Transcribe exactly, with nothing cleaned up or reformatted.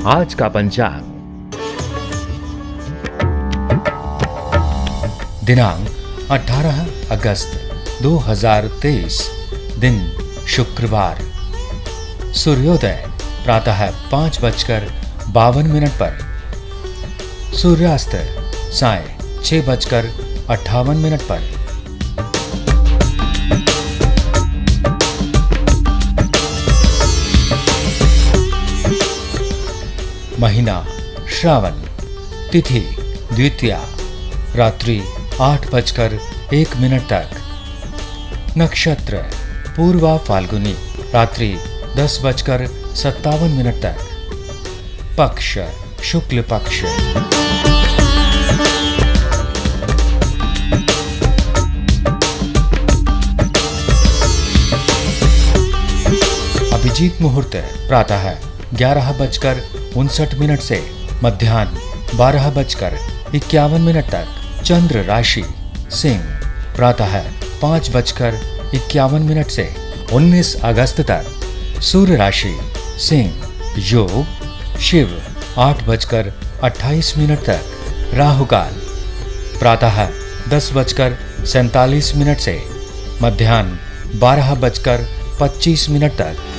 आज का पंचांग। दिनांक अठारह अगस्त दो हजार तेईस, दिन शुक्रवार। सूर्योदय प्रातः पाँच बजकर बावन मिनट पर, सूर्यास्त साय छह बजकर अट्ठावन मिनट पर। महीना श्रावण, तिथि द्वितीया, रात्रि आठ बजकर एक मिनट तक। नक्षत्र पूर्वा फाल्गुनी, रात्रि दस बजकर सत्तावन मिनट तक। पक्ष शुक्ल पक्ष। अभिजीत मुहूर्त प्रातः ग्यारह बजकर उनसठ मिनट से मध्याह्न बारह बजकर इक्यावन मिनट तक। चंद्र राशि सिंह, प्रातः पाँच बजकर इक्यावन मिनट से उन्नीस अगस्त तक। सूर्य राशि सिंह, योग शिव आठ बजकर अट्ठाईस मिनट तक। राहु काल प्रातः दस बजकर सैंतालीस मिनट से मध्याह्न बारह बजकर पच्चीस मिनट तक।